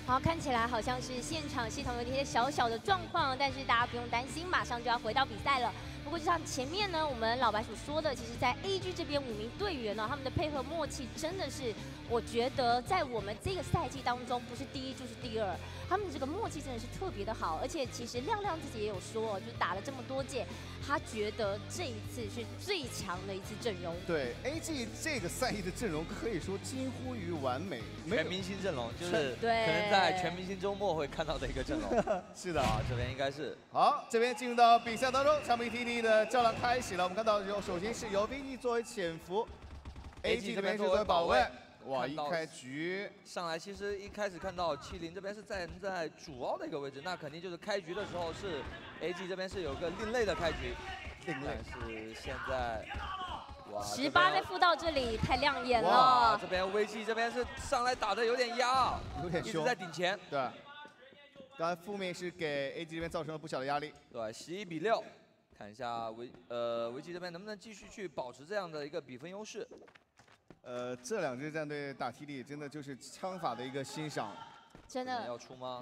好，看起来好像是现场系统有一些小小的状况，但是大家不用担心，马上就要回到比赛了。不过就像前面呢，我们老白所说的，其实在 AG 这边5名队员呢，他们的配合默契真的是，我觉得在我们这个赛季当中，不是第一就是第二，他们的这个默契真的是特别的好。而且其实亮亮自己也有说，就打了这么多届，他觉得这一次是最强的一次阵容。 对 ，AG 这个赛季的阵容可以说近乎于完美， 全明星阵容，就是可对能在全明星周末会看到的一个阵容。 是的， 啊，这边应该是好，这边进入到比赛当中，长平 TT 的较量开始了。我们看到首先是由 VG 作为潜伏 ，AG 这边是作为保卫。哇，一开局上来，其实一开始看到70这边是站在主傲的一个位置，那肯定就是开局的时候是 AG 这边是有个另类的开局， 另类但是现在。哇 18被附到这里太亮眼了。 哇，这边 VG 这边是上来打的有点压， 有点凶， 一直在顶前。 对，刚才负面是给 AG 这边造成了不小的压力。 对，11比6，看一下VG 这边能不能继续去保持这样的一个比分优势。 这两支战队打 TD 真的就是枪法的一个欣赏， 真的要出吗？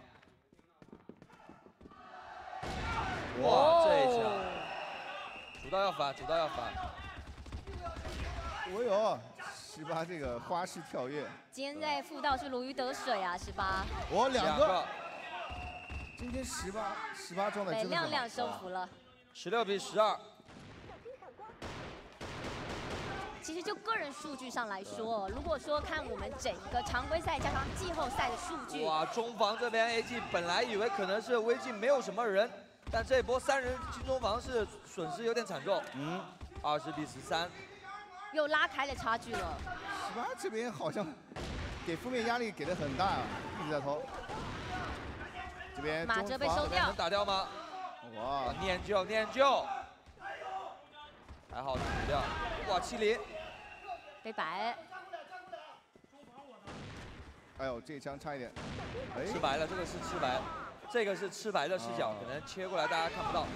哇，这一下，主刀要反，主刀要反。 我有18这个花式跳跃， 今天在复道是如鱼得水啊，18。 我两个。今天18状态真的亮亮收服了。 16比12。 其实就个人数据上来说，如果说看我们整个常规赛加上季后赛的数据， 哇，中防这边 AG 本来以为可能是VG没有什么人，但这一波3人进中防是损失有点惨重。20比13。 又拉开了差距了。 18这边好像给负面压力给的很大啊，一直在投。这边马哲被收掉， 能打掉吗？ 哇， 念旧，还好死掉。哇，70 被摆。 哎呦，这一枪差一点。 吃白了，这个是吃白，这个是吃白的视角，可能切过来大家看不到。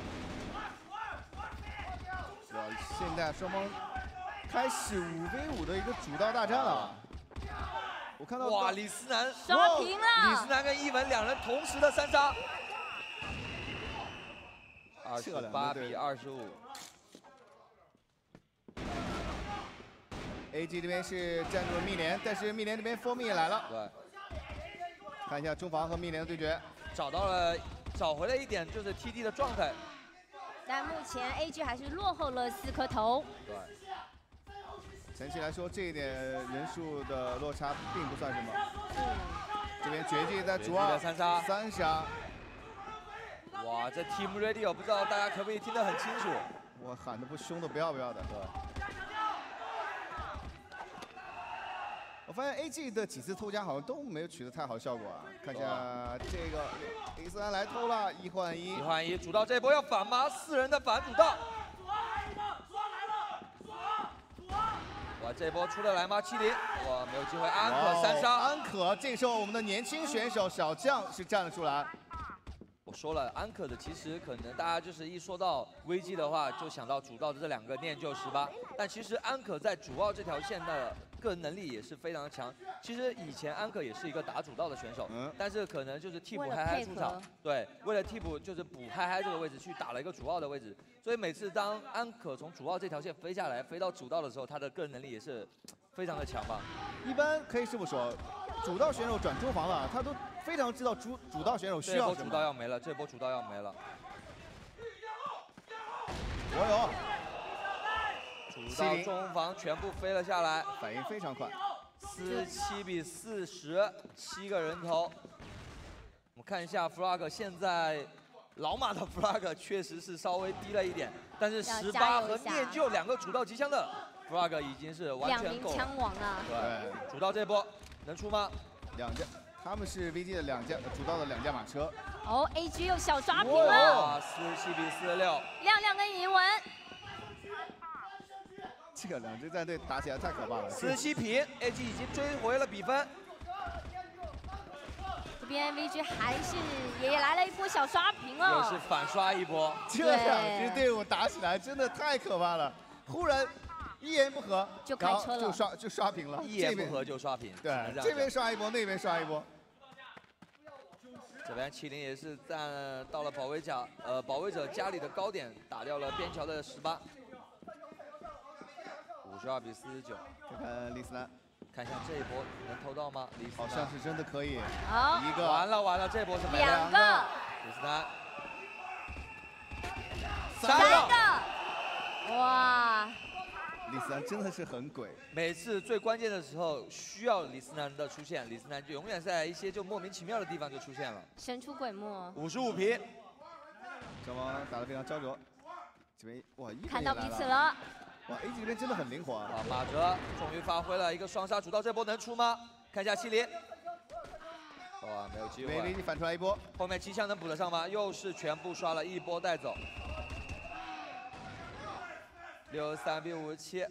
哇，现在双方开始5v5的一个主刀大战了。我看到哇，李思南刷屏了， 李思南跟一文两人同时的3杀，28比25。 AG 这边是站住了密联，但是密联这边蜂蜜也来了。 对， 看一下中防和密联的对决， 找回了一点就是 TD 的状态。 但目前 AG 还是落后了4颗头。 对。 整体来说，这一点人数的落差并不算什么。这边绝技在主二3杀。 哇，这 Team Radio 不知道大家可不可以听得很清楚？ 我喊的不凶的不要的。对。我发现 AG 的几次偷家好像都没有取得太好效果啊。看一下这个李思南来偷了，1换1， 主刀这一波要反吗？4人的反主刀。哇，这波出得来吗？70，哇，没有机会，安可3杀。 安可这时候我们的年轻选手小将是站了出来。 我说了，安可的其实可能大家就是一说到VG的话，就想到主刀的这2个念旧18，但其实安可在主傲这条线的个人能力也是非常的强。其实以前安可也是一个打主刀的选手，但是可能就是替补嗨嗨出场，对，为了替补就是补嗨嗨这个位置去打了一个主傲的位置，所以每次当安可从主傲这条线飞下来，飞到主刀的时候，他的个人能力也是非常的强吧。 一般可以这么说，主刀选手转中防了，他都非常知道主刀选手需要什么。 这波主刀要没了，这波主刀要没了。 我有。 主刀中防全部飞了下来， 反应非常快。 47比40，7个人头。我们看一下 Frog 现在老马的 Frog 确实是稍微低了一点，但是18和念旧2个主刀机枪的 Frog 已经是完全够了。 2名枪王啊！ 对，主刀这波能出吗 ？2架，他们是 VG 的主刀的2架马车。 哦 ，AG 又小刷屏了。 哇，47比46。 亮亮跟银文。 这个2支战队打起来太可怕了。 47平 ，AG 已经追回了比分。 这边 VG 还是也来了一波小刷屏了。 又是反刷一波。 这2支队伍打起来真的太可怕了，忽然一言不合就开车了， 就刷屏了， 一言不合就刷屏。 对，这边刷一波，那边刷一波。 这边麒麟也是站到了保卫者家里的高点，打掉了边桥的18。52比49。 看看李思南， 看一下这一波能偷到吗？李思南好像是真的可以。 好， 一个完了，这波是没 2 了。 个， 李思南 3个，哇！ 李思南真的是很鬼。 每次最关键的时候需要李思南的出现，李思南就永远在一些就莫名其妙的地方就出现了。 神出鬼没。 55平， 双方打得非常焦灼。这边哇，一看到彼此了。 哇 ，AG 这边真的很灵活啊！ 哇，马哲终于发挥了一个双杀主导，这波能出吗？看一下麒麟。哇，没有机会。 VVG 反出来一波， 后面机枪能补得上吗？又是全部刷了一波带走。63比57。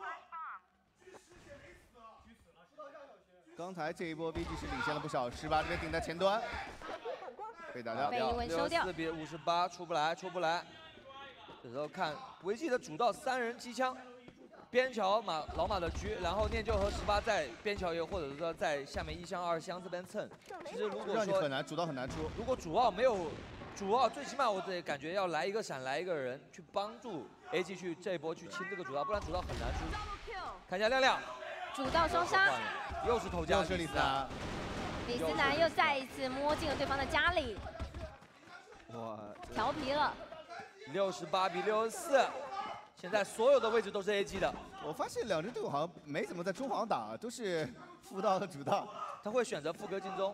刚才这一波 VG 是领先了不少，18这边顶在前端，被打掉。 被一文收掉。 64比58，出不来。这时候看VG的主导3人机枪，边桥老马的狙，然后念旧和18在边桥也或者说在下面1箱2箱这边蹭。其实如果说很难，主导很难出。 如果主奥没有主奥，最起码我得感觉要来一个闪，来一个人去帮助 AG 去这一波去清这个主道，不然主道很难出。看一下亮亮， 主道双杀， 又是头家， 又是李思南。 李思南又再一次摸进了对方的家里， 哇， 调皮了。 68比64，现在所有的位置都是 AG 的。 我发现两支队伍好像没怎么在中防打，都是副道和主道。 他会选择副歌进中。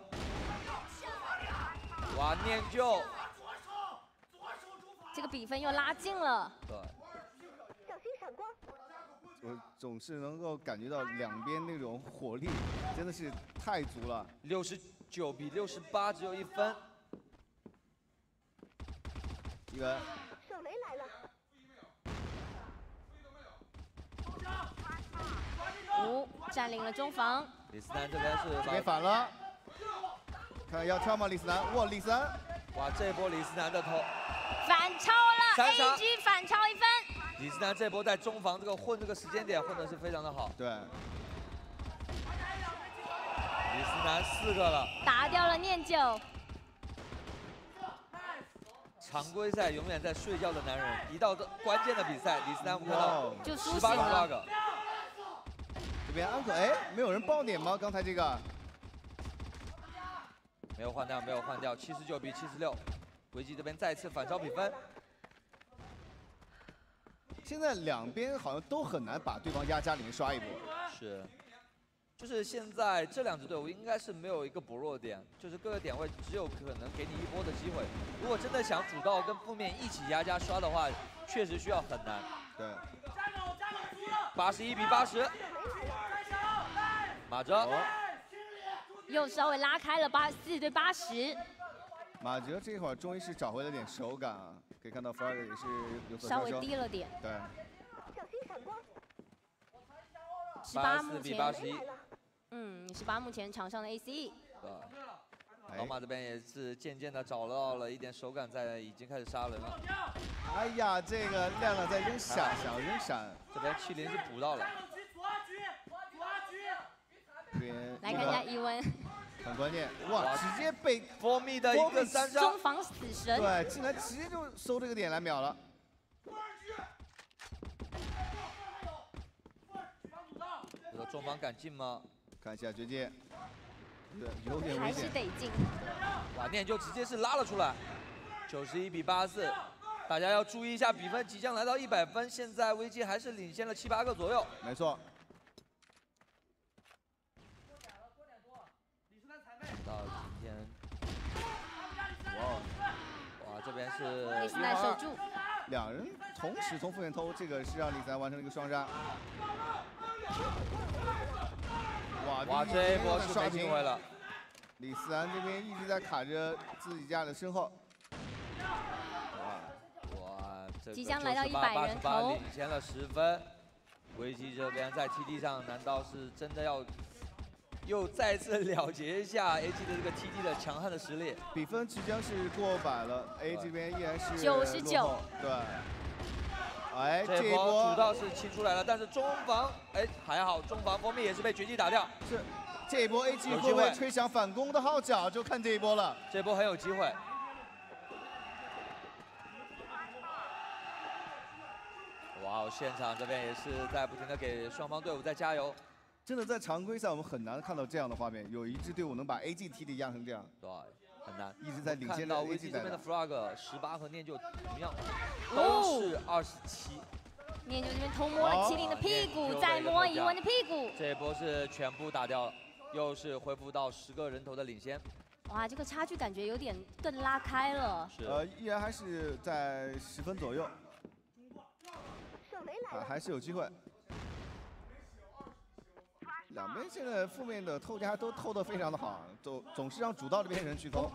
哇，念旧， 这个比分又拉近了。 对。 我总是能够感觉到两边那种火力真的是太足了。 69比68，只有1分。 一个。 手雷来了。 5占领了中防。 李思南这边是这边反了，看看要跳吗？李思南，哇，李思南， 哇，这波李思南的头反超了 ，AG 反超1分。 李思南这波在中防这个混这个时间点混的是非常的好。 对。 李思南4个了， 打掉了念旧。 常规赛永远在睡觉的男人，一到这关键的比赛，李思南我们看到就苏醒 18个。 这边安可，哎，没有人爆点吗？刚才这个没有换掉，79比76，维基这边再次反超比分。 现在两边好像都很难把对方压家里面刷一波。 是。就是现在这2支队伍应该是没有一个薄弱点，就是各个点位只有可能给你一波的机会。如果真的想主道跟负面一起压加刷的话，确实需要很难。 对。 81比80，马哲又稍微拉开了84对80。 马哲这会儿终于是找回了点手感啊，可以看到福尔也是有所稍微低了点。 对。 18目比81。 18目前场上的 ACE。 老马这边也是渐渐的找到了一点手感，已经开始杀人了。 哎呀，这个亮亮在扔闪，想扔闪。 这边麒麟是补到了。 这边来看一下伊文。 很关键，哇，直接被蜂蜜的一个3杀。 中防死神。 对，竟然直接就收这个点来秒了。 这个中防敢进吗？ 看一下绝界，有点危险。 还是得进。 哇，念旧直接是拉了出来，91比84，大家要注意一下比分即将来到100分，现在危机还是领先了7、8个左右。 没错。 到今天，哇，这边是李思南守住。 两人同时从负面偷，这个是让李思南完成了一个双杀。 哇，这一波是没机会了。 李思南这边一直在卡着自己家的身后。 哇，这个即将来到100人头， 领先了10分。危机这边在 TD 上，难道是真的要又再次了结一下 AG 的这个 TD 的强悍的实力？ 比分即将是过100了 ，A 这边依然是 99。 对。哎， 这一波主道是清出来了，但是中防还好，中防蜂蜜也是被绝技打掉。 是， 这一波 AG 会不会吹响反攻的号角？就看这一波了。 这波很有机会。哇，现场这边也是在不停的给双方队伍在加油。 真的在常规赛我们很难看到这样的画面，有一支队伍能把 AG 踢得压成这样。 对，很难。 一直在领先的看到 AG 这边的 Frog18和念旧同样都是27。 念旧这边偷摸了麒麟的屁股，再摸一文的屁股。 这一波是全部打掉了，又是恢复到10个人头的领先。 哇，这个差距感觉有点更拉开了。 是。 依然还是在10分左右。还是有机会。两边现在负面的偷家都偷得非常的好，总是让主道这边人去偷。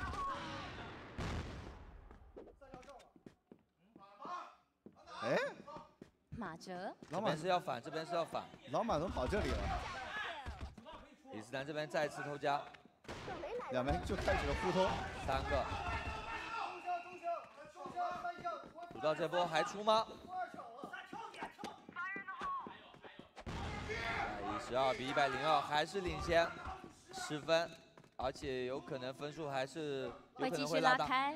哎， 马哲， 这边是要反，这边是要反。 老马怎么跑这里了？ 李斯丹这边再次偷家， 两边就开始了互偷 ，3个。主道这波还出吗？112比102，还是领先10分，而且有可能分数还是有可能会拉大。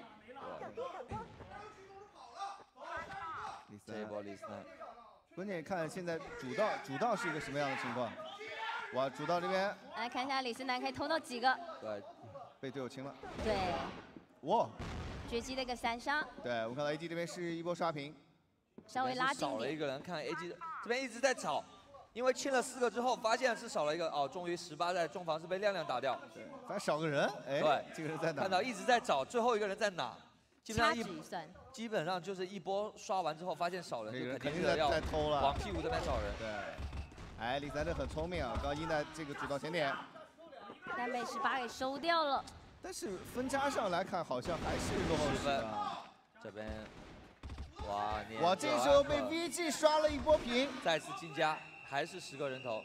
这一波李斯丹， 关键看现在主道是一个什么样的情况。哇，主道这边来看一下李斯南可以偷到几个？ 对， 被队友清了。 对。 哇， 绝击的一个3杀。 对，我看到 AG 这边是一波刷屏， 稍微拉近少了一个人，看 AG 这边一直在找。因为清了4个之后，发现是少了一个哦，终于18在中防是被亮亮打掉。 对，反正少个人，哎， 对， 这个人在哪？ 看到一直在找，最后一个人在哪？基本上就是一波刷完之后，发现少人，就肯定是要偷了， 往屁股这边找人。 对，哎，李三这很聪明啊，刚赢在这个主道前点， 但被18给收掉了。 但是分差上来看，好像还是落后10分。 这边，哇， 哇，这时候被 VG 刷了一波平， 再次进家。还是10个人头，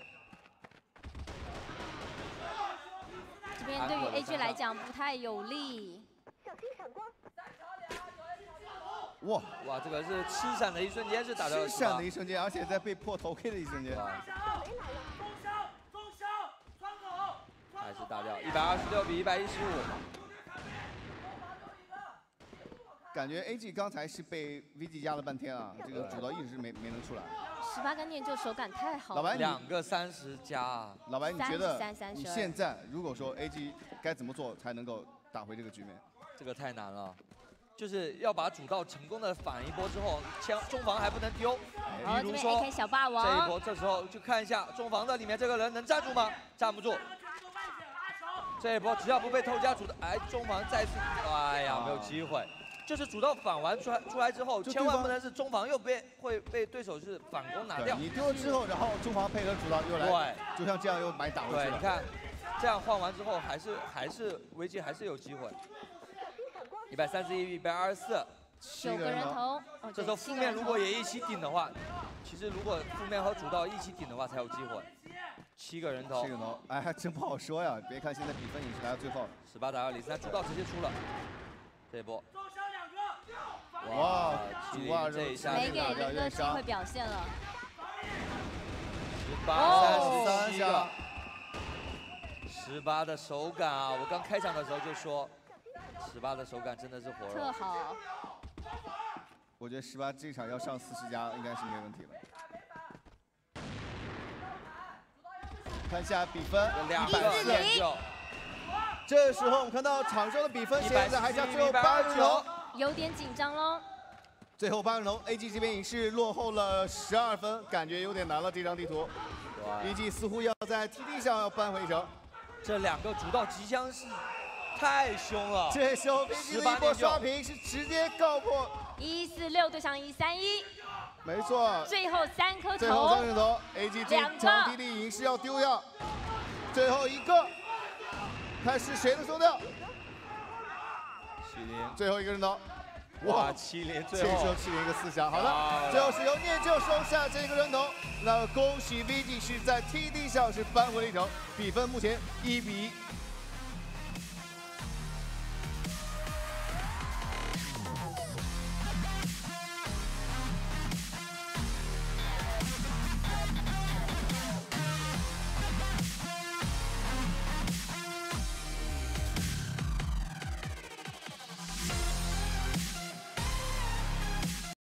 这边对于 AG 来讲不太有利。 哇， 这个是吃闪的一瞬间是打到了吃闪的一瞬间，而且在被破头 K 的一瞬间。 还是打掉，126比115。 感觉 AG 刚才是被 VG 压了半天啊，这个主道一直没能出来。 18跟念旧手感太好了。 老白 2个30加。 老白，你觉得 33-32 你现在如果说 AG 该怎么做才能够打回这个局面？ 这个太难了，就是要把主道成功的反一波之后，中防还不能丢。比如说 AK 小霸王这一波，这时候就看一下中防的里面这个人能站住吗？站不住。这一波只要不被偷家主的，哎，中防再次，哎呀，没有机会。就是主道反完出来之后，千万不能是中防又会被对手是反攻拿掉。 你丢了之后，然后中防配合主道又来，对，就像这样又把你打回去了。 对，你看，这样换完之后还是危机还是有机会。131比124， 9个人头。 这时候负面如果也一起顶的话，其实如果负面和主道一起顶的话才有机会。7个人头。 7个人头，哎，还真不好说呀。别看现在比分也是来到最后 ，18打2，李斯丹主道直接出了。这一波。 哇， 主2这一下没给林哥机会表现了。 18-37个，18的手感啊！我刚开场的时候就说，18的手感真的是火热。 特好。 我觉得18这场要上40加应该是没问题了。看一下比分，140。这时候我们看到场上的比分，现在还差最后8人头。 有点紧张喽。 最后8人头 ，AG 这边已是落后了12分，感觉有点难了这张地图。BG 似乎要在 TD 上要扳回一城。 这2个主道即将是太凶了。 这时候 BG 的一波刷屏是直接告破 146对上131。 没错。 最后3颗头。 最后3人头 ，AG 这场 TD 已经是要丢掉。最后一个，看是谁能收掉。最后一个人头， 哇，70最后， 这时候70一个4杀，好的，最后是由念旧收下这个人头，那恭喜 VG 是在 TD 上是扳回了一城，比分目前1比1。